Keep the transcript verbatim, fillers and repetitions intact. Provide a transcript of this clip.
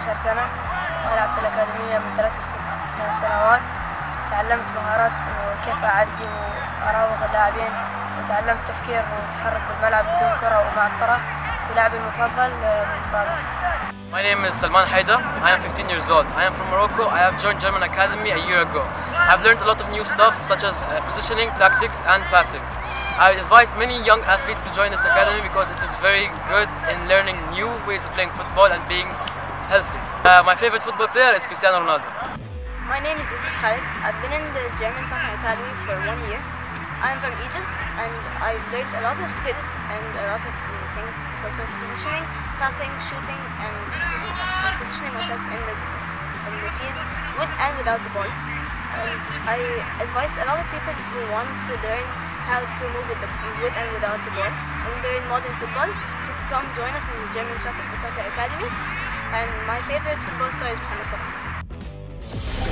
عشر سنة، ألعب في الأكاديمية من ثلاث سنوات. تعلمت مهارات وكيف أعدي وأراوغ اللاعبين، وتعلمت تفكير وتحرك بالملعب بدون كرة ومع كرة، ولاعبي المفضل مبابي. My name is Salman Haidar. I am fifteen years old. I am from Morocco. I have joined German Academy a year ago. I've learned a lot of new stuff such as uh, positioning, tactics and passing. I would advise many young athletes to join this academy because it is very good in learning new ways of playing football and being healthy. Uh, my favorite football player is Cristiano Ronaldo. My name is Yusuf Khalid. I've been in the German Soccer Academy for one year. I'm from Egypt and I've learned a lot of skills and a lot of things such as positioning, passing, shooting and positioning myself in the, in the field with and without the ball. And I advise a lot of people who want to learn how to move with, the, with and without the ball and learn modern football to come join us in the German Soccer Academy. And my favorite football star is Mohamed Salah.